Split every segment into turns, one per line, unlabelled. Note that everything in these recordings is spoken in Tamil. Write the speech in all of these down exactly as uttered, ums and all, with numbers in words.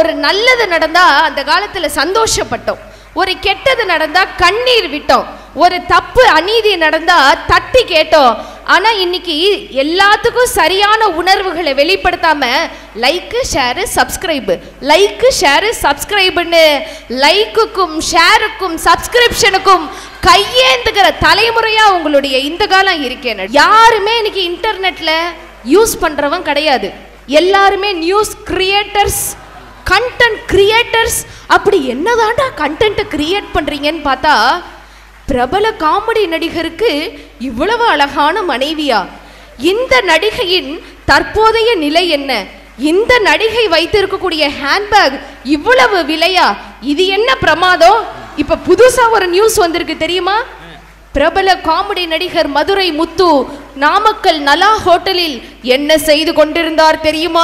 ஒரு நல்லது நடந்தா அந்த காலத்துல சந்தோஷப்பட்டோம், ஒரு கெட்டது நடந்தா கண்ணீர் விட்டோம், ஒரு தப்பு அநீதி நடந்தா தட்டி கேட்டோம். ஆனா இன்னைக்கு எல்லாத்துக்கும் சரியான உணர்வுகளை வெளிப்படுத்தாம like share subscribe like share சப்ஸ்கிரைபுன்னு லைக்குக்கும் ஷேருக்கும் சப்ஸ்கிரிப்ஷனுக்கும் கையேந்துகிற தலைமுறையா உங்களுடைய இந்த காலம் இருக்கேன். யாருமே இன்னைக்கு இன்டர்நெட்ல யூஸ் பண்றவன் கிடையாது, எல்லாருமே நியூஸ் கிரியேட்டர்ஸ், கண்டென்ட் கிரியேட்டர்ஸ். அப்படி என்னதாண்டா கண்டென்ட் கிரியேட் பண்றீங்கன்னு பார்த்தா, பிரபல காமெடி நடிகருக்கு இவ்வளவு அழகான மனைவியா? இந்த நடிகையின் தற்போதைய நிலை என்ன? இந்த நடிகை வைத்திருக்கக்கூடிய ஹேண்ட்பேக் இவ்வளவு விலையா? இது என்ன பிரமாதம்? இப்ப புதுசா ஒரு நியூஸ் வந்திருக்கு தெரியுமா? பிரபல காமெடி நடிகர் மதுரை முத்து நாமக்கல் நலா ஹோட்டலில் என்ன செய்து கொண்டிருந்தார் தெரியுமா?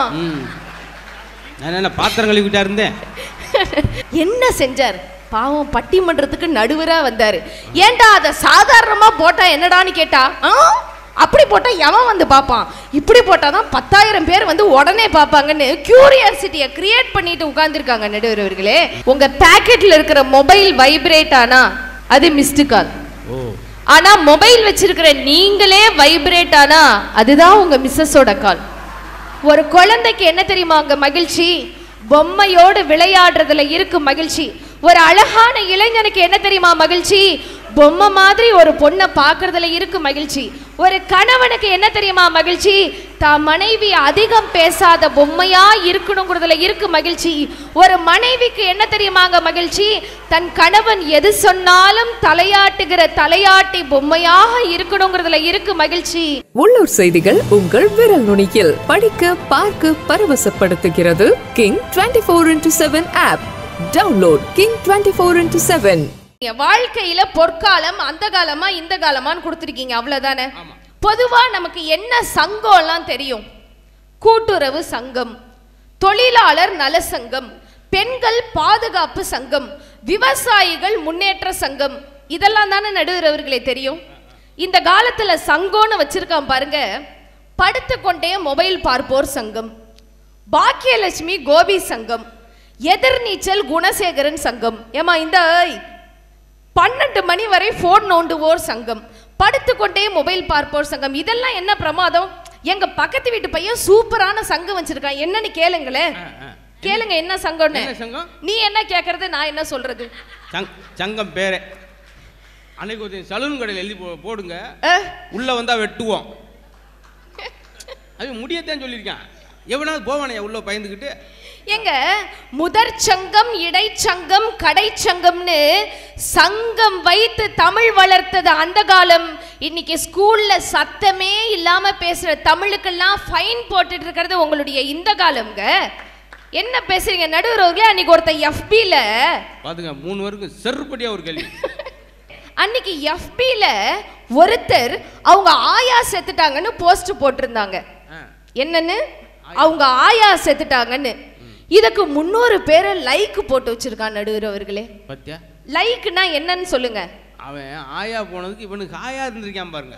பாத்திரம் கழுவிட்டா இருந்தேன்.
என்ன செஞ்சார்? பாவம் பட்டிமன்றத்துக்கு நடுவரா வந்தாரு. ஏண்டா அதை சாதாரணமா போட்டா என்னடான்னு கேட்டா, அப்படி போட்டா எவன் வந்து பார்ப்பான், இப்படி போட்டாதான் பத்தாயிரம் பேர் வந்து உடனே பார்ப்பாங்கன்னு கியூரியாசிட்டியை கிரியேட் பண்ணிட்டு உட்கார்ந்துருக்காங்க நடுவர் அவர்களே. உங்க பாக்கெட்ல இருக்கிற மொபைல் வைப்ரேட் ஆனா அது மிஸ்டு கால், ஆனா மொபைல் வச்சிருக்கிற நீங்களே வைப்ரேட் ஆனா அதுதான் உங்க மிஸ்ஸஸோட கால். ஒரு குழந்தைக்கு என்ன தெரியுமா அங்க மகிழ்ச்சி? பொம்மையோடு விளையாடுறதுல இருக்கு மகிழ்ச்சி. ஒரு அழகான இளைஞனுக்கு என்ன தெரியுமா மகிழ்ச்சி? பொம்மை மாதிரி ஒரு பொண்ணை பார்க்கறதுல இருக்கு மகிழ்ச்சி. ஒரு கணவனுக்கு என்ன தெரியுமா மகிழ்ச்சி? தான் மனைவி அதிகம் பேசாத பொம்மையா இருக்கணுங்கிறதுல இருக்கு மகிழ்ச்சி. ஒரு மனைவிக்கு என்ன தெரியுமாங்க மகிழ்ச்சி? தன் கணவன் எது சொன்னாலும் தலையாட்டுகிற தலையாட்டி பொம்மையாக இருக்கணுங்கிறதுல இருக்கு மகிழ்ச்சி.
உள்ளூர் செய்திகள் உங்கள் விரல் நுனியில் படிக்க பார்க்க பரவசப்படுத்துகிறது king twenty four into seven app. Download king twenty four into seven.
வாழ்க்கையில பொற்காலம் அந்த காலமா இந்த காலமான்னு கொடுத்துருக்கீங்க, அவ்வளவுதானே. பொதுவா நமக்கு என்ன சங்கம்லாம் தெரியும்? கூட்டுறவு சங்கம், தொழிலாளர் நல சங்கம், பெண்கள் பாதுகாப்பு சங்கம், விவசாயிகள் முன்னேற்ற சங்கம், இதெல்லாம் தானே நடுவர் அவர்களே தெரியும். இந்த காலத்துல சங்கம்னு வச்சிருக்கான் பாருங்க. படுத்துக்கொண்டே மொபைல் பார்ப்போர் சங்கம், பாக்கியலட்சுமி கோபி சங்கம், எதிர்நீச்சல் குணசேகரன் சங்கம், ஏமா இந்த பன்னெண்டு மணி வரை போன் நோண்டுவோர் சங்கம், படுத்துக்கொண்டே மொபைல் பார்ப்போர் சங்கம். இதெல்லாம் என்ன பிரமாதம்? எங்க பக்கத்து வீட்டு பையன் சூப்பரான சங்கம் வச்சிருக்கான், என்னன்னு கேளுங்களேன். கேளுங்க என்ன சங்கம்னு. நீ என்ன கேக்குறது, நான் என்ன சொல்றது?
சங்கம் பேரே அன்னைக்கு ஒரு சலூன் கடையில் எழுதி போடுங்க, உள்ள வந்தா வெட்டுவோம். அது முடியத்தான் சொல்லியிருக்கான். எவனாவது போவானே உள்ள பயந்துக்கிட்டு.
எங்க முதற் சங்கம், இடைச்சங்கம், கடைச்சங்கம்னு சங்கம் வைத்து தமிழ் வளர்த்தது அந்த காலம். இன்னைக்கு ஸ்கூல்ல சத்தமே இல்லாம பேசுற தமிழுக்கெல்லாம் ஃபைன் போட்டுட்டு இருக்கிறது உங்களுடைய இந்த காலம்ங்க. என்ன பேசுறீங்க நடுவர் அவர்களே? அன்னைக்கு ஒருத்தர் எஃபில
பாத்துங்க, மூணு பேருக்கு செருப்படியா ஒரு கேள்வி.
அன்னைக்கு எஃபில ஒருத்தர் அவங்க ஆயா செத்துட்டாங்கன்னு போஸ்ட் போட்டிருந்தாங்க. என்னன்னு? அவங்க ஆயா செத்துட்டாங்கன்னு. இதுக்கு முன்னூறு பேரை லைக் போட்டு வச்சிருக்கான் நடுவர் அவர்களே. லைக்னா என்னன்னு சொல்லுங்க.
அவன் ஆயா போனதுக்கு இவனுக்கு ஆயா இருந்திருக்கான் பாருங்க.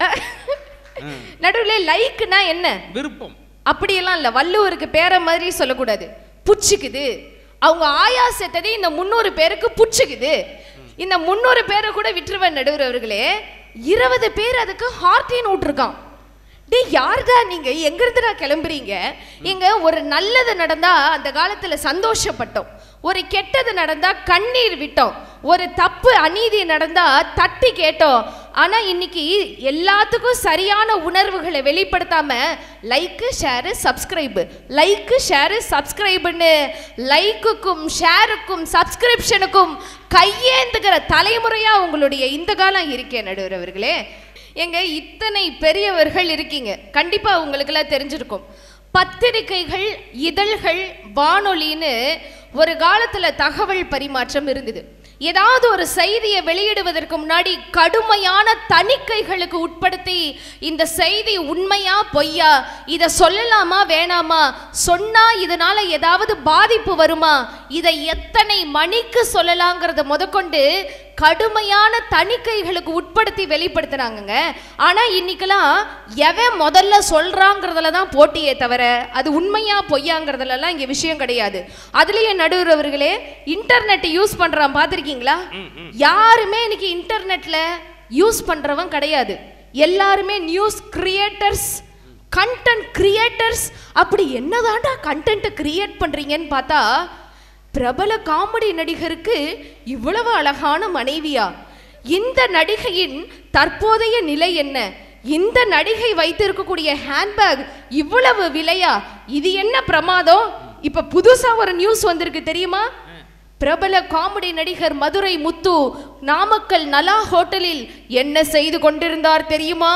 நடுவுல லைக்னா என்ன?
விருப்பம்.
அப்படியெல்லாம் இல்ல, வள்ளுவருக்கு பேர மாதிரி சொல்லக்கூடாது. புடிச்சுக்குது, அவங்க ஆயா செத்தது இந்த முன்னூறு பேருக்கு புடிச்சுக்குது. இந்த முன்னூறு பேரை கூட விட்டுருவேன் நடுவர் அவர்களே. இருபது பேர் அதுக்கு ஹார்டின் விட்டுருக்கான். டே யாருடா நீங்க, எங்க இருந்துடா கிளம்புறீங்க? இங்க ஒரு நல்லது நடந்தா அந்த காலத்துல சந்தோஷப்பட்டோம், ஒரு கெட்டது நடந்தா கண்ணீர் விட்டோம், ஒரு தப்பு அநீதி நடந்தா தட்டி கேட்டோம். ஆனா இன்னைக்கு எல்லாத்துக்கும் சரியான உணர்வுகளை வெளிப்படுத்தாம like share subscribe like share சப்ஸ்கிரைபுன்னு லைக்குக்கும் ஷேருக்கும் சப்ஸ்கிரிப்ஷனுக்கும் கையேந்துகிற தலைமுறையா உங்களுடைய இந்த காலம் இருக்கேன் நடுவர் அவர்களே. எங்க இத்தனை பெரியவர்கள் இருக்கீங்க, கண்டிப்பா உங்களுக்கெல்லாம் தெரிஞ்சிருக்கும். பத்திரிகைகள், இதழ்கள், வானொலின்னு ஒரு காலத்துல தகவல் பரிமாற்றம் இருந்தது. ஏதாவது ஒரு செய்தியை வெளியிடுவதற்கு முன்னாடி கடுமையான தணிக்கைகளுக்கு உட்படுத்தி இந்த செய்தி உண்மையா பொய்யா, இதை சொல்லலாமா வேணாமா, சொன்னா இதனால ஏதாவது பாதிப்பு வருமா, இதை எத்தனை மணிக்கு சொல்லலாங்கிறத முதற்கொண்டு கடுமையான தணிக்கைகளுக்கு உட்படுத்தி வெளிப்படுத்தினாங்க. ஆனா இன்னைக்கெல்லாம் எவன் முதல்ல சொல்றாங்கிறதுல தான் போட்டியே தவிர அது உண்மையா பொய்யாங்கிறதுலாம் இங்க விஷயம் கிடையாது. அதுலயே நடுவர் அவர்களே இன்டர்நெட் யூஸ் பண்றான் பார்த்திருக்கீங்களா? யாருமே இன்னைக்கு இன்டர்நெட்ல யூஸ் பண்றவன் கிடையாது. எல்லாருமே நியூஸ் கிரியேட்டர்ஸ், கண்டென்ட் கிரியேட்டர்ஸ். அப்படி என்னதாண்டா கண்டென்ட் கிரியேட் பண்றீங்கன்னு பார்த்தா, பிரபல காமெடி நடிகருக்கு இவ்வளவு அழகான மனைவியா? இந்த நடிகையின் தற்போதைய நிலை என்ன? இந்த நடிகை வைத்திருக்கக்கூடிய ஹேண்ட்பேக் இவ்வளவு விலையா? இது என்ன பிரமாதம்? இப்ப புதுசா ஒரு நியூஸ் வந்திருக்கு தெரியுமா? பிரபல காமெடி நடிகர் மதுரை முத்து நாமக்கல் நலா ஹோட்டலில் என்ன செய்து கொண்டிருந்தார் தெரியுமா?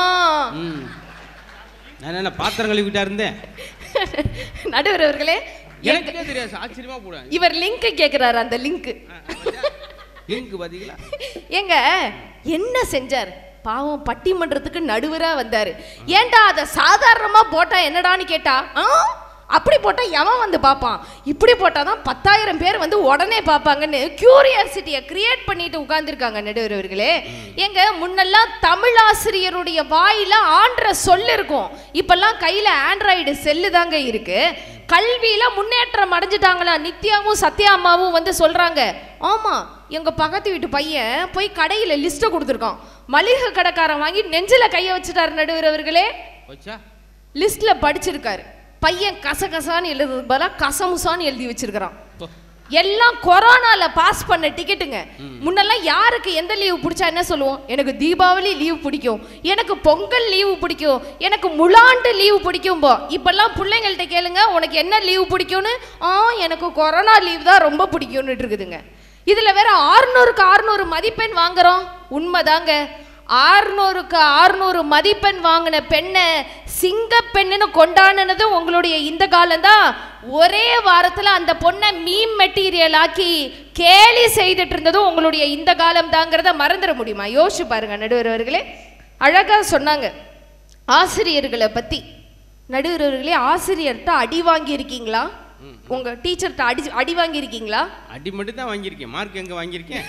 நான் என்ன பாத்திரம் கழுவிட்டா இருந்தேன்.
நடுவர் அவர்களே
எனக்கே தெரியாது, ஆச்சரியமா போடுறாங்க.
இவர் லிங்க் கேக்குறாரு. அந்த லிங்க்
லிங்க் பாத்தீங்களா?
ஏங்க என்ன செஞ்சார் பாவம்? பட்டிமன்றத்துக்கு நடுவரா வந்தாரு. ஏண்டா அதை சாதாரணமா போட்டா என்னடான்னு கேட்டா, அப்படி போட்டா எவன் வந்து பார்ப்பான், இப்படி போட்டாதான் பத்தாயிரம் பேர் வந்து உடனே பார்ப்பாங்கன்னு கியூரியாசிட்டியை கிரியேட் பண்ணிட்டு உட்கார்ந்துருக்காங்க நடுவர் அவர்களே. எங்க முன்னெல்லாம் தமிழ் ஆசிரியருடைய வாயில ஆண்ட சொல் இருக்கும், இப்பெல்லாம் கையில ஆண்ட்ராய்டு செல்லு தாங்க இருக்கு. கல்வியில முன்னேற்றம் அடைஞ்சிட்டாங்களா? நித்யாவும் சத்யாமாவும் வந்து சொல்றாங்க, ஆமா எங்க பக்கத்து வீட்டு பையன் போய் கடையில லிஸ்ட் கொடுத்துருக்கான், மளிகை கடைக்காரன் வாங்கி நெஞ்சில கைய வச்சுட்டாரு நடுவர் அவர்களே. லிஸ்ட்ல படிச்சிருக்காரு, பையன் கசகசான்னு எழுதுறதுக்கு பதிலாக கசமுசான்னு எழுதி வச்சிருக்கிறான். எல்லாம் கொரோனால பாஸ் பண்ண டிக்கெட்டுங்க. முன்னெல்லாம் யாருக்கு எந்த லீவு பிடிச்சா என்ன சொல்லுவோம்? எனக்கு தீபாவளி லீவு பிடிக்கும், எனக்கு பொங்கல் லீவு பிடிக்கும், எனக்கு முழாண்டு லீவு பிடிக்கும். போ இப்பெல்லாம் பிள்ளைங்கள்ட்ட கேளுங்க, உனக்கு என்ன லீவு பிடிக்கும்னு. ஆ எனக்கு கொரோனா லீவு தான் ரொம்ப பிடிக்கும்னு இருக்குதுங்க. இதுல வேற ஆறுநூறுக்கு ஆறுநூறு மதிப்பெண் வாங்குறோம். உண்மைதாங்க, ஆறுநூறுக்கு ஆறுநூறு மதிப்பெண் வாங்கின பெண்ணை சிங்க பெண்ணுன்னு கொண்டாடினதும் உங்களுடைய இந்த காலம்தான். ஒரே வாரத்துல அந்த பொண்ணை மீம் மெட்டீரியல் ஆக்கி கேலி செய்துட்டு இருந்ததும் உங்களுடைய இந்த காலம் தாங்கிறத மறந்துட முடியுமா? யோசிச்சு பாருங்க நடுவர் அவர்களே. அழகா சொன்னாங்க ஆசிரியர்களை பத்தி. நடுவர் அவர்களே, ஆசிரியர்கிட்ட அடி வாங்கி இருக்கீங்களா? உங்க டீச்சர்கிட்ட அடி அடி வாங்கி இருக்கீங்களா?
அடி மட்டும் தான் வாங்கியிருக்கேன், மார்க் எங்க வாங்கியிருக்கேன்?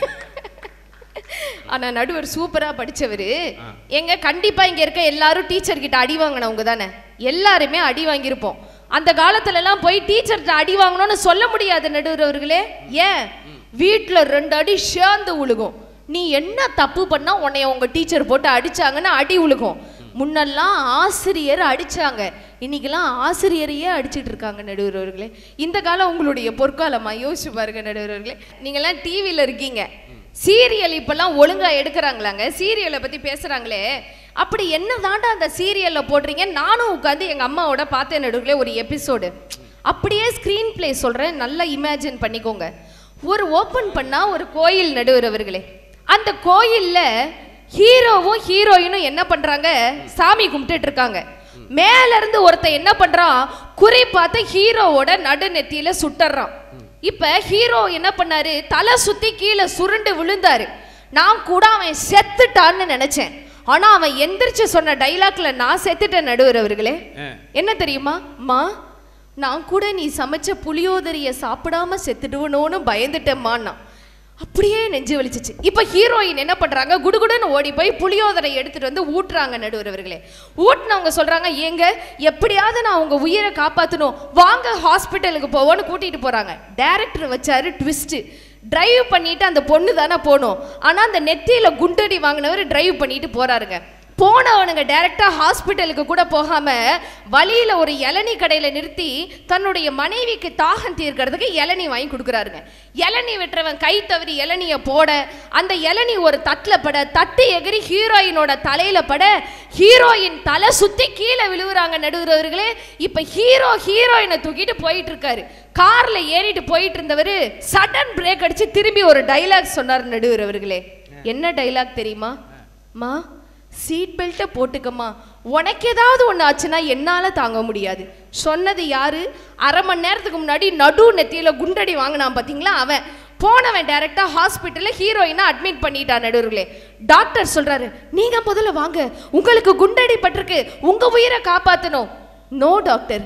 ஆனா நடுவர் சூப்பரா படிச்சவரு. எங்க கண்டிப்பா இங்க இருக்க எல்லாரும் டீச்சர் கிட்ட அடி வாங்கினவங்க தானே? எல்லாருமே அடி வாங்கியிருப்போம். அந்த காலத்துல எல்லாம் போய் டீச்சர்கிட்ட அடி வாங்கணும்னு சொல்ல முடியாது நடுவர் அவர்களே. ஏன்? வீட்டுல ரெண்டு அடி சேர்ந்து உழுகும். நீ என்ன தப்பு பண்ணா உன்னைய உங்க டீச்சர் போட்டு அடிச்சாங்கன்னா அடி உழுகும். முன்னெல்லாம் ஆசிரியர் அடிச்சாங்க, இன்னைக்கெல்லாம் ஆசிரியரையே அடிச்சுட்டு இருக்காங்க நடுவர் அவர்களே. இந்த காலம் உங்களுடைய பொற்காலமா? யோசிச்சு பாருங்க நடுவர் அவர்களே. நீங்கெல்லாம் டிவியில இருக்கீங்க, சீரியல் இப்பெல்லாம் ஒழுங்கா எடுக்கிறாங்களாங்க? சீரியலை பத்தி பேசுறாங்களே, அப்படி என்ன தாண்டா அந்த சீரியல்ல போடுறீங்க? நானும் உட்காந்து எங்க அம்மாவோட பார்த்தேன் நடுவுல ஒரு எபிசோடு. அப்படியே ஸ்கிரீன் பிளே சொல்றேன், நல்லா இமேஜின் பண்ணிக்கோங்க. ஒரு ஓபன் பண்ணா ஒரு கோயில் நடுவர் அவர்களே. அந்த கோயில்ல ஹீரோவும் ஹீரோயினும் என்ன பண்றாங்க? சாமி கும்பிட்டு இருக்காங்க. மேல இருந்து ஒருத்தன் என்ன பண்றான்? குறி பார்த்து ஹீரோவோட நடு நெத்தியில சுட்டறான். இப்ப ஹீரோ என்ன பண்ணாரு? தலை சுத்தி கீழே சுருண்டு விழுந்தாரு. நான் கூட அவன் செத்துட்டான்னு நினைச்சேன். ஆனா அவன் எந்திரிச்சு சொன்ன டைலாக்ல நான் செத்துட்டேன் நடுவர் அவர்களே. என்ன தெரியுமா? மா, நான் கூட நீ சமைச்ச புளியோதரிய சாப்பிடாம செத்துடுவனோன்னு பயந்துட்டேம்மான்னா. அப்படியே நெஞ்சு வலிச்சிச்சு. இப்ப ஹீரோயின் என்ன பண்றாங்க? குடுகுடுன்னு ஓடி போய் புளியோதரை எடுத்துட்டு வந்து ஊட்டுறாங்க நடுவர் அவர்களே. ஊட்டினவங்க சொல்றாங்க, ஏங்க எப்படியாவது நான் உங்க உயிரை காப்பாற்றணும், வாங்க ஹாஸ்பிட்டலுக்கு போவோன்னு கூட்டிட்டு போறாங்க. டைரக்டர் வச்சாரு ட்விஸ்ட். டிரைவ் பண்ணிட்டு அந்த பொண்ணு தானே போகணும், ஆனா அந்த நெத்தியில குண்டடி வாங்கினவர் டிரைவ் பண்ணிட்டு போறாருங்க. போனவனுங்க டைரக்டா ஹாஸ்பிட்டலுக்கு கூட போகாம வழியில ஒரு இளநீ கடையில நிறுத்தி தன்னுடைய மனைவிக்கு தாகம் தீர்க்கிறதுக்கு இளநீ வாங்கி கொடுக்குறாருங்க. இளநீ வெட்டுறவன் கை தவறி இளநிய போட அந்த இளநீ ஒரு தட்டில் பட, தட்டு எகிரி ஹீரோயினோட தலையில பட, ஹீரோயின் தலை சுத்தி கீழே விழுவுறாங்க நடுவுறவர்களே. இப்ப ஹீரோ ஹீரோயினை தூக்கிட்டு போயிட்டு இருக்காரு. கார்ல ஏறிட்டு போயிட்டு இருந்தவர் சடன் பிரேக் அடிச்சு திரும்பி ஒரு டைலாக் சொன்னார் நடுவுறவர்களே. என்ன டைலாக் தெரியுமா? மா, சீட் பெல்ட்டை போட்டுக்கம்மா, உனக்கு ஏதாவது ஒன்று ஆச்சுன்னா என்னால் தாங்க முடியாது. சொன்னது யாரு? அரை மணி நேரத்துக்கு முன்னாடி நடு நெத்தியில் குண்டடி வாங்கினான் பார்த்தீங்களா அவன். போனவன் டைரெக்டாக ஹாஸ்பிட்டலில் ஹீரோயினை அட்மிட் பண்ணிட்டான் நடுவர்களே. டாக்டர் சொல்கிறாரு, நீங்கள் முதல்ல வாங்க, உங்களுக்கு குண்டடி பட்டிருக்கு, உங்கள் உயிரை காப்பாற்றணும். நோ டாக்டர்,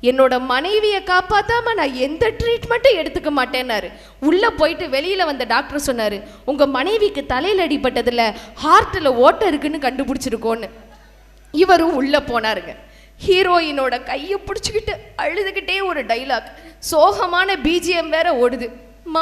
என்னோட மனைவியை காப்பாத்தாம நான் எந்த ட்ரீட்மெண்ட்டும் எடுத்துக்க மாட்டேன்னாரு. உள்ள போயிட்டு வெளியில வந்த டாக்டர் சொன்னாரு, உங்க மனைவிக்கு தலையில் அடிபட்டதுல ஹார்ட்ல ஓட்டை இருக்குன்னு கண்டுபிடிச்சிருக்கோன்னு. இவரும் உள்ள போனாருங்க. ஹீரோயினோட கையை பிடிச்சிக்கிட்டு அழுதுகிட்டே ஒரு டைலாக், சோகமான பிஜிஎம் வேற ஓடுது. மா,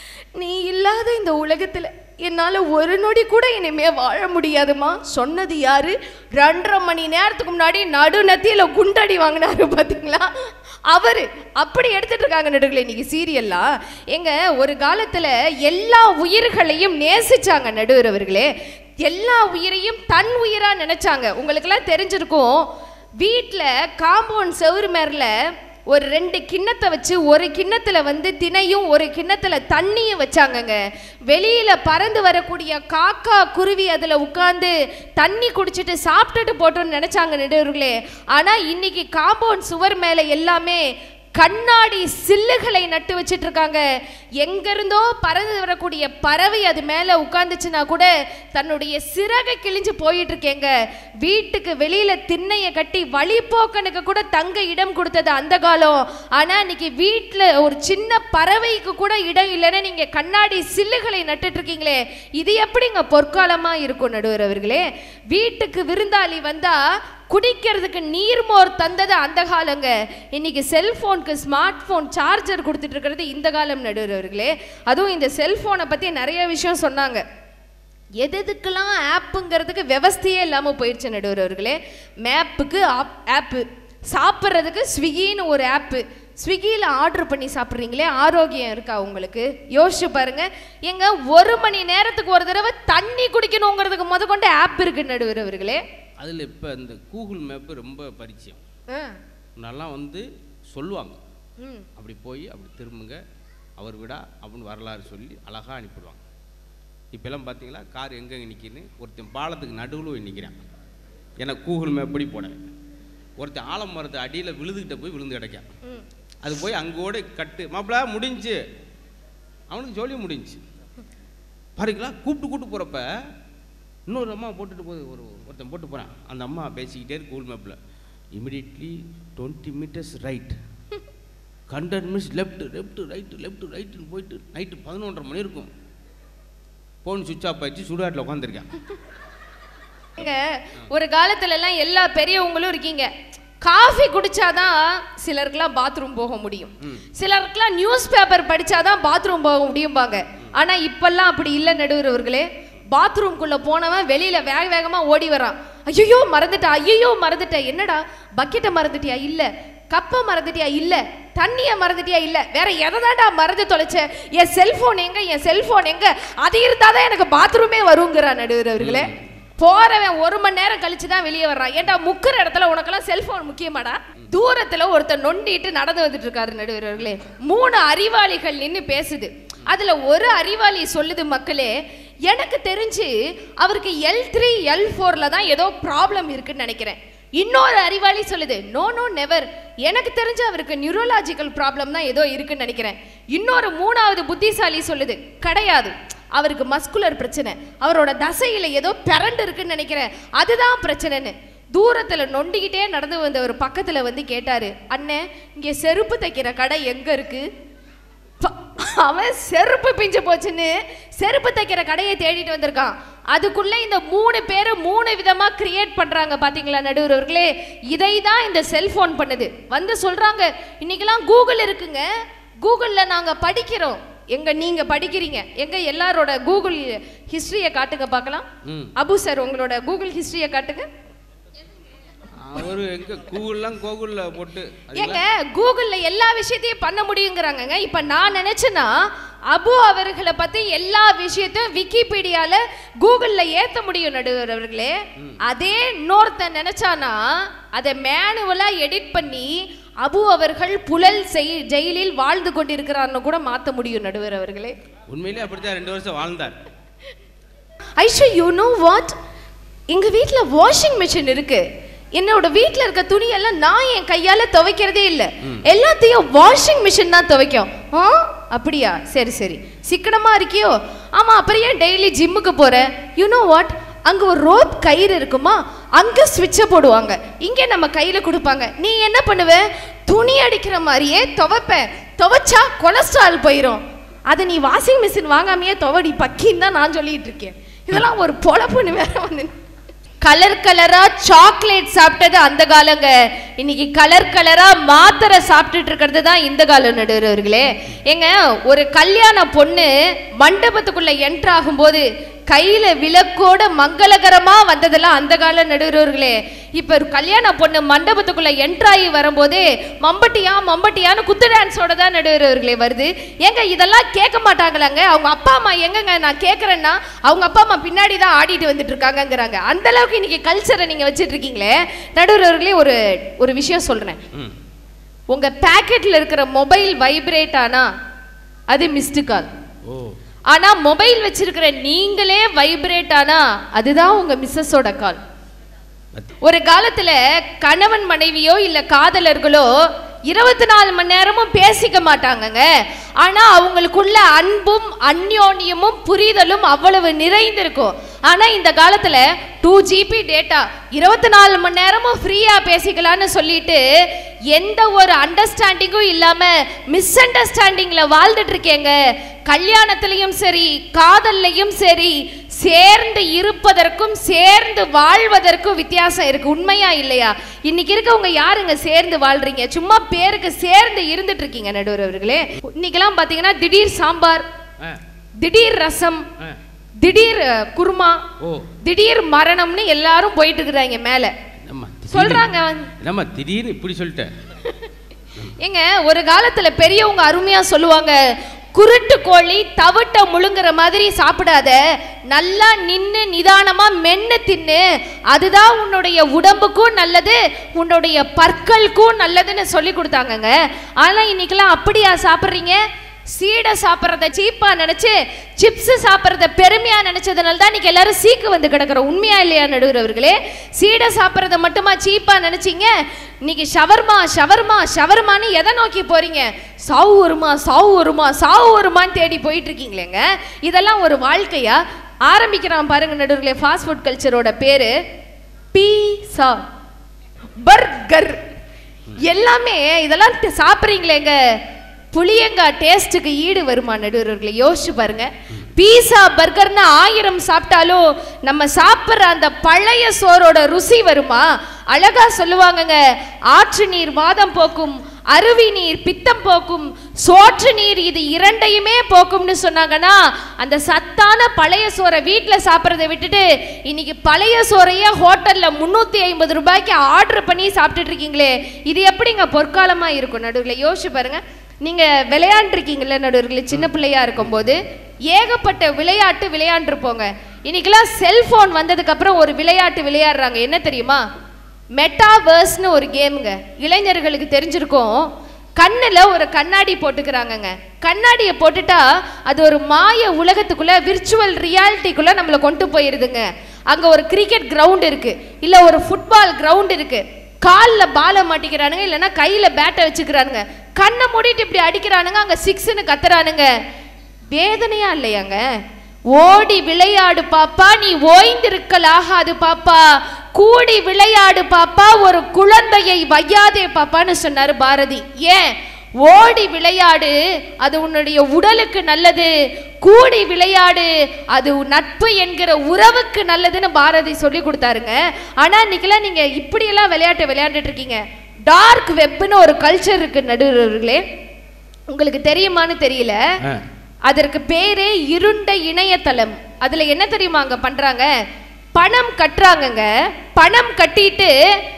நீ இல்லாத இந்த உலகத்துல என்னால ஒரு நொடி கூட இனிமே வாழ முடியாதுமா. சொன்னது யாரு? ரெண்டரை மணி நேரத்துக்கு முன்னாடி நடு நத்தியில குண்டடி வாங்கினாரு பாத்தீங்களா அவரு. அப்படி எடுத்துட்டு இருக்காங்க நடுவில் இன்னைக்கு சீரியல்லா. எங்க ஒரு காலத்துல எல்லா உயிர்களையும் நேசிச்சாங்க நடுவர் அவர்களே. எல்லா உயிரையும் தன் உயிரா நினைச்சாங்க. உங்களுக்கெல்லாம் தெரிஞ்சிருக்கும், வீட்டில் காம்பவுண்ட் செவுறு மேரில் ஒரு ரெண்டு கிண்ணத்தை வச்சு ஒரு கிண்ணத்தில் வந்து தினையும் ஒரு கிண்ணத்தில் தண்ணியும் வச்சாங்கங்க. வெளியில் பறந்து வரக்கூடிய காக்கா குருவி அதில் உட்காந்து தண்ணி குடிச்சிட்டு சாப்பிட்டுட்டு போட்டோன்னு நினச்சாங்க நடுவர்களே. ஆனால் இன்னைக்கு காம்பவுண்ட் சுவர் மேலே எல்லாமே கண்ணாடி சில்லுகளை நட்டு வச்சிட்டு இருக்காங்க. எங்கிருந்தோ பறந்து வரக்கூடிய பறவை அது மேல உட்கார்ந்துச்சுன்னா கூட தன்னுடைய சிறகை கிழிஞ்சு போயிட்டு இருக்கேங்க. வீட்டுக்கு வெளியில திண்ணையை கட்டி வழிபோக்கனுக்கு கூட தங்க இடம் கொடுத்தது அந்த காலம். ஆனா இன்னைக்கு வீட்டுல ஒரு சின்ன பறவைக்கு கூட இடம் இல்லைன்னு நீங்க கண்ணாடி சில்லுகளை நட்டுட்டு இருக்கீங்களே, இது எப்படிங்க பொற்காலமா இருக்கும் நடுவர் அவர்களே? வீட்டுக்கு விருந்தாளி வந்தா குடிக்கிறதுக்கு நீர்மோர் தந்தது அந்த காலங்க. இன்னைக்கு செல்போனுக்கு ஸ்மார்ட் போன் சார்ஜர் கொடுத்துட்டு இருக்கிறது இந்த காலம் நடுவர் அவர்களே. அதுவும் இந்த செல்போனை பத்தி நிறைய விஷயம் சொன்னாங்க. எதுக்கெல்லாம் ஆப்புங்கிறதுக்கு விவஸ்தையே இல்லாமல் போயிடுச்சு நடுவர் அவர்களே. மேப்புக்கு ஆப்பு, சாப்பிட்றதுக்கு ஸ்விக்கின்னு ஒரு ஆப்பு. ஸ்விக்கியில் ஆர்டர் பண்ணி சாப்பிட்றீங்களே, ஆரோக்கியம் இருக்கா உங்களுக்கு? யோசிச்சு பாருங்க. எங்க ஒரு மணி நேரத்துக்கு ஒரு தடவை தண்ணி குடிக்கணுங்கிறதுக்கு முத கொண்டு ஆப் இருக்கு நடுவர் அவர்களே.
அதில் இப்போ இந்த கூகுள் மேப்பு ரொம்ப பரிச்சயம். நல்லா வந்து சொல்லுவாங்க, அப்படி போய் அப்படி திரும்புங்க அவர் விடா அப்படின்னு வரலாறு சொல்லி அழகாக அனுப்பிடுவாங்க. இப்போல்லாம் பார்த்தீங்களா, கார் எங்கெங்கே நிற்கின்னு ஒருத்தன் பாலத்துக்கு நடுவில் போய் நிற்கிறான். ஏன்னா கூகுள் மேப் படி போட ஒருத்தன் ஆலமரத்து அடியில் விழுதுகிட்ட போய் விழுந்து கிடைக்கான். அது போய் அங்கோட கட்டு மாப்பிள முடிஞ்சு அவனுக்கு சொல்லி முடிஞ்சு பாருங்களா. கூப்பிட்டு கூப்பிட்டு போகிறப்ப இன்னொரு அம்மா போட்டுட்டு போகுது, ஒரு ஒருத்தன் போட்டு போகிறான். அந்த அம்மா பேசிக்கிட்டே இருக்கு கூகுள் மேப்பில், immediately twenty meters right, hundred minutes left, left right left ரைட்டுன்னு போயிட்டு நைட்டு பதினொன்றரை மணி இருக்கும். ஃபோன் சுவிட்ச் ஆஃப் ஆயிடுச்சு, சுடுகாட்டில் உட்காந்துருக்கேன்.
ஒரு காலத்துல எல்லாம் எல்லா பெரியவங்களும் இருக்கீங்க, காஃபி குடிச்சாதான் சிலருக்குலாம் பாத்ரூம் போக முடியும், சிலருக்குலாம் நியூஸ் பேப்பர் படிச்சாதான் பாத்ரூம் போக முடியும்பாங்க. ஆனா இப்பெல்லாம் அப்படி இல்லை நடுவர்களே. பாத்ரூம்குள்ள போனவன் வெளியில வேக வேகமா ஓடி வரான். ஐயோ மறந்துட்டா, ஐயோ மறந்துட்ட. என்னடா பக்கெட்டை மறந்துட்டியா? இல்ல. கப்பை மறந்துட்டியா? இல்ல. தண்ணியை மறந்துட்டியா? இல்ல. வேற எதை தாண்டா மறந்து தொலைச்ச? என் செல்போன் எங்க, என் செல்போன் எங்க? அது இருந்தாதான் எனக்கு பாத்ரூமே வருங்கிறா நடுவர் அவர்களே. போறவன் ஒரு மணி நேரம் கழிச்சுதான் வெளியே வர்றான். ஏன்டா முக்கிற இடத்துல உனக்கெல்லாம் செல்போன் முக்கியமாடா? தூரத்துல ஒருத்தர் நொண்டிட்டு நடந்து வந்துட்டு இருக்காரு நடுவர் அவர்களே. மூணு அறிவாளிகள் நின்று பேசுது. அதுல ஒரு அறிவாளி சொல்லுது, மக்களே எனக்கு தெரிஞ்சு அவருக்கு எல் த்ரீ எல் ஃபோர்ல தான் ஏதோ ப்ராப்ளம் இருக்குன்னு நினைக்கிறேன். இன்னொரு அறிவாளி சொல்லுது, நோ நோ நெவர், எனக்கு தெரிஞ்சு அவருக்கு நியூரோலாஜிக்கல் ப்ராப்ளம் தான் ஏதோ இருக்குன்னு நினைக்கிறேன். இன்னொரு மூணாவது புத்திசாலி சொல்லுது, கிடையாது, அவருக்கு மஸ்குலர் பிரச்சனை, அவரோட தசையில ஏதோ பிறண்டு இருக்குன்னு நினைக்கிறேன், அதுதான் பிரச்சனைன்னு. தூரத்துல நொண்டிக்கிட்டே நடந்து வந்த ஒரு பக்கத்துல வந்து கேட்டாரு, அண்ணே இங்க செருப்பு தைக்கிற கடை எங்க இருக்கு? அவன் செருப்பு பிஞ்சு போச்சுன்னு செருப்பு தைக்கிற கடையை தேடிட்டு வந்திருக்கான். அதுக்குள்ள இந்த மூணு பேரு மூணு விதமா கிரியேட் பண்றாங்க பாத்தீங்களா நடுவர் அவர்களே. இதை தான் இந்த செல்போன் பண்ணுது. வந்து சொல்றாங்க, இன்னைக்கெல்லாம் கூகுள் இருக்குங்க, கூகுள்ல நாங்க படிக்கிறோம். எங்க நீங்க படிக்கிறீங்க? எங்க எல்லாரோட கூகுள் ஹிஸ்டரியை காட்டுங்க பார்க்கலாம். அபு சார் உங்களோட கூகுள் ஹிஸ்டரியை காட்டுங்க.
அவரு எங்க கூகுள்லாம் கூகுள்ல போட்டு
ஏங்க கூகுள்ல எல்லா விஷயத்தையும் பண்ண முடியுங்கிறாங்க. இப்ப நான் நினைச்சேன்னா அபு அவர்களை பத்தி எல்லா விஷயத்தையும் விக்கிபீடியால கூகுள்ல ஏத்த முடியும் நடுவர் அவர்களே. அதே இன்னொருத்த நினைச்சானா அதை மேனுவலா எடிட் பண்ணி அபு அவர்கள் புழல் ஜெயிலில் வாழ்ந்து கொண்டிருக்கிறார்னு கூட மாத்த முடியும் நடுவர் அவர்களே.
உண்மையிலே அப்படித்தான் ரெண்டு வருஷம் வாழ்ந்தார்.
ஐஷு, யூ நோ வாட், எங்க வீட்டுல வாஷிங் மிஷின் இருக்கு. என்னோட வீட்டில் இருக்க துணியெல்லாம் நான் என் கையால துவைக்கிறதே இல்லை, எல்லாத்தையும் வாஷிங் மிஷின் தான் துவைக்கும். ஆ அப்படியா, சரி சரி, சிக்கனமா இருக்கியோ? ஆமா, அப்புறம் ஏன் டெய்லி ஜிம்முக்கு போற? யூ நோ வாட், அங்க ஒரு ரோப் கயிறு இருக்குமா, அங்க ஸ்விட்சை போடுவாங்க, இங்க நம்ம கையில கொடுப்பாங்க. நீ என்ன பண்ணுவ? துணி அடிக்கிற மாதிரியே துவைப்ப. துவைச்சா கொலஸ்ட்ரால் போயிடும். அதை நீ வாஷிங் மிஷின் வாங்காமையே துவடி பக்கின்னு தான் நான் சொல்லிட்டு இருக்கேன். இதெல்லாம் ஒரு பொழப்புன்னு வேற வந்து. கலர் கலரா சாக்லேட் சாப்பிட்டது அந்த காலங்க. இன்னைக்கு கலர் கலரா மாத்திரை சாப்பிட்டுட்டு இருக்கிறது தான் இந்த காலம் நடுவர்களே. ஏங்க, ஒரு கல்யாண பொண்ணு மண்டபத்துக்குள்ள என்ட்ரு ஆகும்போது கையில விளக்கோட மங்களகரமா வந்ததெல்லாம் அந்த கால நடுவர்களே. இப்ப ஒரு கல்யாண பொண்ணு மண்டபத்துக்குள்ள என்ட்ராகி வரும்போதே மம்பட்டியா மம்பட்டியான்னு குத்து டான்ஸோட தான் நடுவர்களே வருது. ஏங்க இதெல்லாம் கேட்க மாட்டாங்களாங்க? அவங்க அப்பா அம்மா எங்கங்க நான் கேட்கறேன்னா அவங்க அப்பா அம்மா பின்னாடி தான் ஆடிட்டு வந்துட்டு இருக்காங்கிறாங்க. அந்த அளவுக்கு இன்னைக்கு கல்ச்சரை நீங்க வச்சிட்டு இருக்கீங்களே நடுவர்களே. ஒரு ஒரு விஷயம் சொல்றேன். உங்க பேக்கெட்ல இருக்கிற மொபைல் வைப்ரேட் ஆனா அது மிஸ்டு கால். ஆனா மொபைல் வச்சிருக்கிற நீங்களே வைப்ரேட் ஆனா அதுதான் உங்க மிஸ்ஸஸோட கால். ஒரு காலத்துல கணவன் மனைவியோ இல்ல காதலர்களோ இருபத்தி நாலு மணி நேரமும் பேசிக்க மாட்டாங்கங்க. ஆனா அவங்களுக்குள்ள அன்பும் அந்யோன்யமும் புரிதலும் அவ்வளவு நிறைந்திருக்கும். ஆனா இந்த காலத்துல டூ ஜிபி டேட்டா இருபத்தி நாலு மணி நேரமும் ஃப்ரீயா பேசிக்கலாம்னு சொல்லிட்டு எந்த ஒரு அண்டர்ஸ்டாண்டிங்கும் இல்லாம மிஸ் அண்டர்ஸ்டாண்டிங்ல வாழ்ந்துட்டு இருக்கேங்க. கல்யாணத்திலையும் சரி காதல்லையும் சரி சேர்ந்து இருப்பதற்கும் சேர்ந்து வாழ்வதற்கும் வித்தியாசம் இருக்கு. உண்மையா இல்லையா? இன்னைக்கு இருக்கவங்க யாருங்க சேர்ந்து வாழ்றீங்க? சும்மா பேருக்கு சேர்ந்து இருந்துட்டு இருக்கீங்க நடுவர் அவர்களே. இன்னைக்கெல்லாம் பாத்தீங்கன்னா திடீர் சாம்பார், திடீர் ரசம், திடீர் குருமா, திடீர் மரணம்னு எல்லாரும் போயிட்டு இருக்கிறாங்க மேல சொல்றாங்க.
நம்ம திடீர்னு இப்படி சொல்லிட்டேன்.
ஏங்க, ஒரு காலத்துல பெரியவங்க அருமையா சொல்லுவாங்க, குருட்டு கோழி தவிட்ட முழுங்குற மாதிரி சாப்பிடாத, நல்லா நின்னு நிதானமா மென்னு தின்னு, அதுதான் உன்னுடைய உடம்புக்கும் நல்லது உன்னுடைய பற்களுக்கும் நல்லதுன்னு சொல்லி கொடுத்தாங்கங்க. ஆனா இன்னைக்கெல்லாம் அப்படியா சாப்பிட்றீங்க? சீடை சாப்பிட்றத சீப்பா நினைச்சு சிப்ஸ் சாப்பிட்றத பெருமையா நினைச்சதுனால தான் இன்னைக்கு எல்லாரும் சீக்கு வந்து கிடக்குறோம். உண்மையா இல்லையா நடுவர்களே? சீடை சாப்பிட்றத மட்டுமா சீப்பா நினைச்சீங்க? இன்னைக்கு ஷவர்மா ஷவர்மா ஷவர்மான்னு எதை நோக்கி போறீங்க? சாவு வருமா சாவு வருமா சாவு வருமான்னு தேடி போயிட்டு இருக்கீங்களேங்க. இதெல்லாம் ஒரு வாழ்க்கையா? ஆரம்பிக்கிறான் பாருங்க நடுவர்களே. ஃபாஸ்ட் ஃபுட் கல்ச்சரோட பேரு பீஸா, பர்கர் எல்லாமே. இதெல்லாம் சாப்பிட்றீங்களேங்க, புளியங்காய் டேஸ்ட்டுக்கு ஈடு வருமா நடுவர்களே? யோசிச்சு பாருங்க. பீஸா பர்கர்னா ஆயிரம் சாப்பிட்டாலும் நம்ம சாப்பிட்ற அந்த பழைய சோரோட ருசி வருமா? அழகா சொல்லுவாங்கங்க, ஆற்று நீர் வாதம் போக்கும், அருவி நீர் பித்தம் போக்கும், சோற்று நீர் இது இரண்டையுமே போக்கும்னு சொன்னாங்கன்னா அந்த சத்தான பழைய சோறை வீட்டில் சாப்பிட்றதை விட்டுட்டு இன்னைக்கு பழைய சோறையே ஹோட்டல்ல முன்னூத்தி ஐம்பது ரூபாய்க்கு ஆர்டர் பண்ணி சாப்பிட்டுட்டு இருக்கீங்களே, இது எப்படிங்க பொற்காலமா இருக்கும் நடுவில்? யோசிச்சு பாருங்க. நீங்க விளையாண்டுருக்கீங்கல்ல நடுவர்களே, சின்ன பிள்ளையா இருக்கும் போது ஏகப்பட்ட விளையாட்டு விளையாண்டுருப்போங்க. இன்னைக்கெல்லாம் செல்போன் வந்ததுக்கு அப்புறம் ஒரு விளையாட்டு விளையாடுறாங்க. என்ன தெரியுமா? மெட்டாவர்ஸ்னு ஒரு கேமுங்க. இளைஞர்களுக்கு தெரிஞ்சிருக்கும். கண்ணுல ஒரு கண்ணாடி போட்டுக்கிறாங்கங்க. கண்ணாடியை போட்டுட்டா அது ஒரு மாய உலகத்துக்குள்ள விர்ச்சுவல் ரியாலிட்டிக்குள்ள நம்மளை கொண்டு போயிருதுங்க. அங்க ஒரு கிரிக்கெட் கிரவுண்ட் இருக்கு, இல்ல ஒரு ஃபுட்பால் கிரவுண்ட் இருக்கு. காலில் பாலை மாட்டிக்கிறானுங்க, இல்லைன்னா கையில பேட்டை வச்சுக்கிறானுங்க. கண்ணை மூடிட்டு இப்படி அடிக்கிறானுங்க, அங்க சிக்ஸ்ன்னு கத்துறானுங்க. வேதனையா இல்லையாங்க? ஓடி விளையாடு பாப்பா, நீ ஓய்ந்திருக்கலாகாது பாப்பா, கூடி விளையாடு பாப்பா, ஒரு குழந்தையை வையாதே பாப்பான்னு சொன்னாரு பாரதி. ஏன்? ஓடி விளையாடு, அது உன்னுடைய உடலுக்கு நல்லது, கூடி விளையாடு அது நட்பு என்கிற உறவுக்கு நல்லதுன்னு பாரதி சொல்லி கொடுத்தாருங்க. ஆனா இன்னைக்கெல்லாம் நீங்க இப்படியெல்லாம் விளையாட்டு விளையாண்டுட்டு இருக்கீங்க. டார்க் வெப்னு ஒரு கல்ச்சர் இருக்கு நடுவர்களே, உங்களுக்கு தெரியுமான்னு தெரியல. அதற்கு பேரே இருண்ட இணையதளம். அதுல என்ன தெரியுமா அங்க பண்றாங்க? பணம் கட்டுறாங்கங்க. பணம் கட்டிட்டு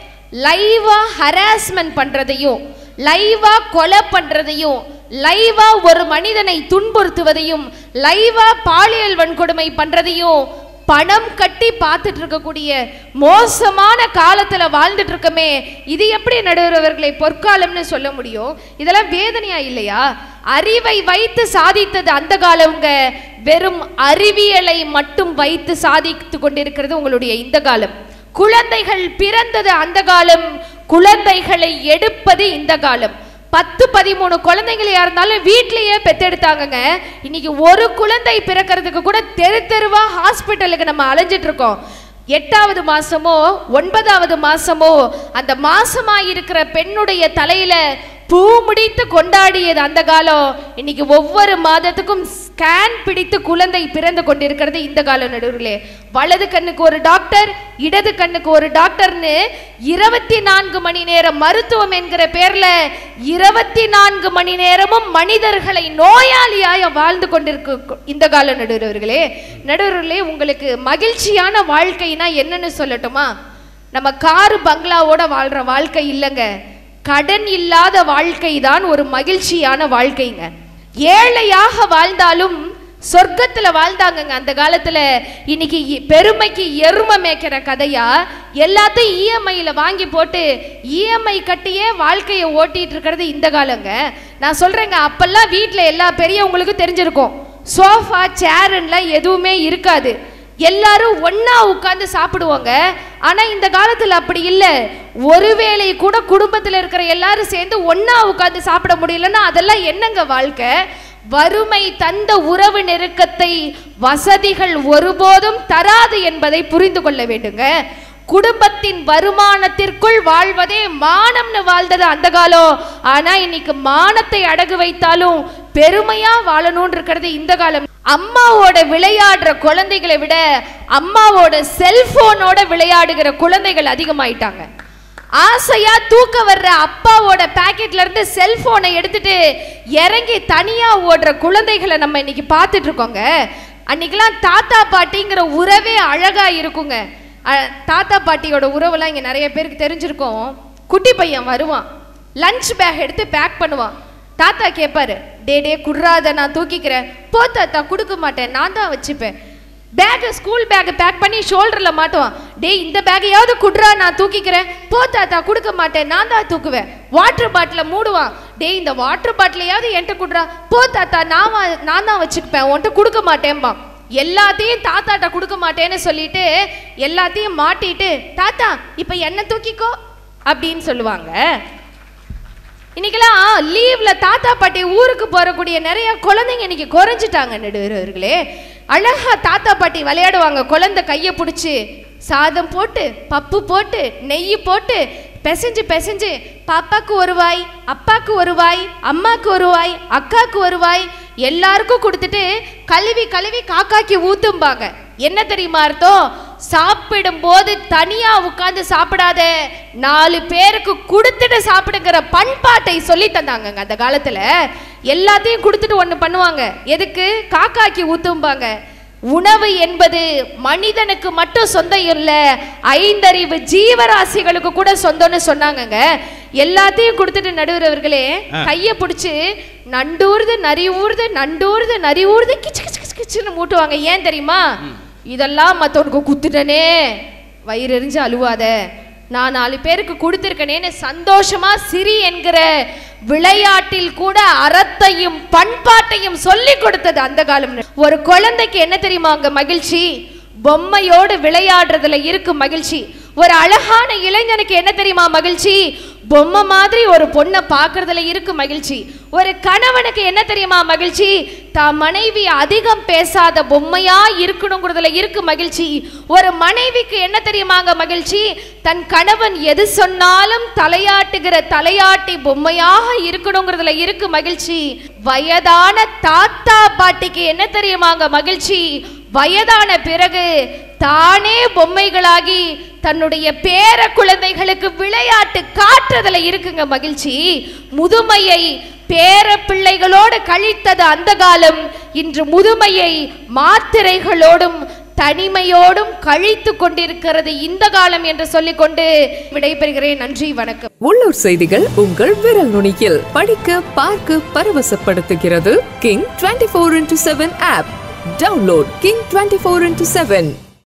லைவா ஹராஸ்மெண்ட் பண்றதையும், லைவா கொலை பண்றதையும், லைவா ஒரு மனிதனை துன்புறுத்துவதையும், லைவா பாலியல் வன்கொடுமை பண்றதையும் பணம் கட்டி பார்த்துட்டு இருக்கக்கூடிய மோசமான காலத்துல வாழ்ந்துட்டு இருக்கமே, இது எப்படி நடுவர்களை பொற்காலம்னு சொல்ல முடியும்? இதெல்லாம் வேதனையா இல்லையா? அறிவை வைத்து சாதித்தது அந்த காலம்ங்க, வெறும் அறிவியலை மட்டும் வைத்து சாதித்து கொண்டிருக்கிறது உங்களுடைய இந்த காலம். குழந்தைகள் பிறந்தது அந்த காலம், குழந்தைகளை எடுப்பது இந்த காலம். பத்து பதிமூணு குழந்தைங்களா இருந்தாலும் வீட்லயே பெத்தெடுத்தாங்கங்க. இன்னைக்கு ஒரு குழந்தை பிறக்கிறதுக்கு கூட தெரு தெருவா ஹாஸ்பிட்டலுக்கு நம்ம அலைஞ்சிட்டு இருக்கோம். எட்டாவது மாசமோ ஒன்பதாவது மாசமோ அந்த மாசமா இருக்கிற பெண்ணுடைய தலையில பூ முடித்து கொண்டாடியது அந்த காலம். இன்னைக்கு ஒவ்வொரு மாதத்துக்கும் ஸ்கேன் பிடித்து குழந்தை பிறந்து கொண்டிருக்கிறது இந்த காலம். நடுவுகளே, வலது கண்ணுக்கு ஒரு டாக்டர், இடது கண்ணுக்கு ஒரு டாக்டர்னு இருபத்தி நான்கு மணி நேரம் மருத்துவம் என்கிற பேர்ல இருபத்தி நான்கு மணி நேரமும் மனிதர்களை நோயாளியாய வாழ்ந்து கொண்டிருக்க இந்த காலம். நடுவர்களே நடுவர்களே உங்களுக்கு மகிழ்ச்சியான வாழ்க்கைனா என்னன்னு சொல்லட்டுமா? நம்ம காரு பங்களாவோட வாழ்ற வாழ்க்கை இல்லைங்க. கடன் இல்லாத வாழ்க்கை தான் ஒரு மகிழ்ச்சியான வாழ்க்கைங்க. ஏழையாக வாழ்ந்தாலும் சொர்க்கத்துல வாழ்ந்தாங்கங்க அந்த காலத்துல. இன்னைக்கு பெருமைக்கு எருமை மேய்க்கிற கதையா எல்லாத்தையும் இஎம்ஐல வாங்கி போட்டு இஎம்ஐ கட்டியே வாழ்க்கையை ஓட்டிட்டு இருக்கிறது இந்த காலங்க. நான் சொல்றேங்க, அப்பெல்லாம் வீட்டுல எல்லா பெரியவங்களுக்கும் தெரிஞ்சிருக்கும், சோஃபா சேர்லாம் எதுவுமே இருக்காது. எல்லாரும் ஒன்னா உட்கார்ந்து சாப்பிடுவாங்க. ஆனா இந்த காலத்துல அப்படி இல்லை. ஒருவேளை கூட குடும்பத்தில் இருக்கிற எல்லாரும் சேர்ந்து ஒன்னா உட்கார்ந்து சாப்பிட முடியலன்னா அதெல்லாம் என்னங்க வாழ்க்கை? வறுமை தந்த உறவு நெருக்கத்தை வசதிகள் ஒருபோதும் தராது என்பதை புரிந்து கொள்ள வேண்டுங்க. குடும்பத்தின் வருமானத்திற்குள் வாழ்வதே மானம்னு வாழ்ந்தது அந்த காலம். ஆனா இன்னைக்கு மானத்தை அடகு வைத்தாலும் பெருமையா வாழணும்னு இருக்கிறது இந்த காலம். அம்மாவோட விளையாடுற குழந்தைகளை விட அம்மாவோட செல்போனோட விளையாடுகிற குழந்தைகள் அதிகமாயிட்டாங்க. ஆசையா தூக்க வர்ற அப்பாவோட பாக்கெட்ல இருந்து செல்போனை எடுத்துட்டு இறங்கி தனியா ஓடுற குழந்தைகளை நம்ம இன்னைக்கு பார்த்துட்டு இருக்கோங்க. அன்னைக்கெல்லாம் தாத்தா பாட்டிங்கிற உறவே அழகா இருக்குங்க. தாத்தா பாட்டியோட உறவுலாம் இங்க நிறைய பேருக்கு தெரிஞ்சிருக்கும். குட்டி பையன் வருவான், லஞ்ச் பேக் எடுத்து பேக் பண்ணுவான். தாத்தா கேட்பாரு, டே டே குடுறாத, நான் தூக்கிக்கிறேன். போ தாத்தா, கொடுக்க மாட்டேன், நான் தான் வச்சுப்பேன். பேக் ஸ்கூல் பேக் பேக் பண்ணி ஷோல்டர்ல மாட்டுவான். டே இந்த பேக்கையாவது குடுறா, நான் தூக்கிக்கிறேன். போ தாத்தா, கொடுக்க மாட்டேன், நான் தான் தூக்குவேன். வாட்டர் பாட்டில மூடுவான். டே இந்த வாட்டர் பாட்டிலையாவது என்கிட்ட குடுறா. போ தாத்தா, நான் நான் தான் வச்சுப்பேன், உன்கிட்ட கொடுக்க மாட்டேன்பா. எல்லாத்தையும் தாத்தாட்ட கொடுக்க மாட்டேன்னு சொல்லிட்டு எல்லாத்தையும் மாட்டிட்டு, தாத்தா இப்ப என்ன தூக்கிக்கோ அப்படின்னு சொல்லுவாங்க. இன்னைக்கெல்லாம் லீவ்ல தாத்தா பாட்டி ஊருக்கு போறக்கூடிய நிறைய குழந்தைங்க இன்னைக்கு குறைஞ்சிட்டாங்க. நடுவர்களே, அழகா தாத்தா பாட்டி விளையாடுவாங்க. குழந்தை கையை பிடிச்சி சாதம் போட்டு பப்பு போட்டு நெய் போட்டு பெசஞ்சு பெசஞ்சு பாப்பாக்கு ஒரு வாய், அப்பாக்கு ஒரு வாய், அம்மாக்கு ஒரு வாய், அக்காக்கு ஒரு வாய் எல்லாருக்கும் கொடுத்துட்டு கழுவி கழுவி காக்காக்கி ஊத்தும்பாங்க. என்ன தெரியுமா அர்த்தம்? சாப்பிடும் போது தனியா உட்கார்ந்து சாப்பிடாத, நாலு பேருக்கு கொடுத்துட்டு சாப்பிடுங்கிற பண்பாட்டை சொல்லி தந்தாங்க அந்த காலத்துல. எல்லாத்தையும் கொடுத்துட்டு ஒண்ணு பண்ணுவாங்க. எதுக்கு? காக்காக்கி ஊத்தும்பாங்க. உணவு என்பது மனிதனுக்கு மட்டும் சொந்தம் இல்ல, ஐந்தறிவு ஜீவராசிகளுக்கு கூட சொந்தம்னு சொன்னாங்க. எல்லாத்தையும் கொடுத்துட்டு நடுவர்களே கைய பிடிச்சு நண்டூர்து நரி ஊர்து நண்டூர்து நரி ஊர்து கிச்சு கிச்சு கிச்சு கிச்சுன்னு மூட்டுவாங்க. ஏன் தெரியுமா? இதெல்லாம் மத்தவனுக்கு குத்துட்டனே, வயிறு எரிஞ்சு அழுவாத, நான் நாலு பேருக்கு கொடுத்திருக்கனேன்னு சந்தோஷமா சிரி என்கிற விளையாட்டில் கூட அறத்தையும் பண்பாட்டையும் சொல்லி கொடுத்தது அந்த காலம். ஒரு குழந்தைக்கு என்ன தெரியுமா அங்க மகிழ்ச்சி? பொம்மையோடு விளையாடுறதுல இருக்கு மகிழ்ச்சி. ஒரு அழகான இளைஞனுக்கு என்ன தெரியுமா மகிழ்ச்சி? பொம்மை மாதிரி ஒரு பொண்ணை பார்க்கறதுல இருக்கு மகிழ்ச்சி. ஒரு கணவனுக்கு என்ன தெரியுமா மகிழ்ச்சி? தான் மனைவி அதிகம் பேசாத பொம்மையா இருக்கணுங்கிறதுல இருக்கு மகிழ்ச்சி. ஒரு மனைவிக்கு என்ன தெரியுமாங்க மகிழ்ச்சி? தன் கணவன் எது சொன்னாலும் தலையாட்டுகிற தலையாட்டி பொம்மையாக இருக்கணுங்கிறதுல இருக்கு மகிழ்ச்சி. வயதான தாத்தா பாட்டிக்கு என்ன தெரியுமாங்க மகிழ்ச்சி? வயதான பிறகு தானே பொம்மைகளாகி தன்னுடைய பேர குழந்தைகளுக்கு விளையாட்டு காட்டுறதுல இருக்குங்க மகிழ்ச்சி. முதுமையை பேர பிள்ளைகளோடு கழித்தது அந்த காலம். இன்று முதுமையை மாத்திரைகளோடும் தனிமையோடும் கழித்து கொண்டிருக்கிறது இந்த காலம் என்று சொல்லிக்கொண்டு விடைபெறுகிறேன். நன்றி, வணக்கம்.
உள்ளூர் செய்திகள் உங்கள் விரல் நுனியில். படிக்க பார்க்க பரவசப்படுத்துகிறது king twenty four into seven app. Download king twenty four into seven.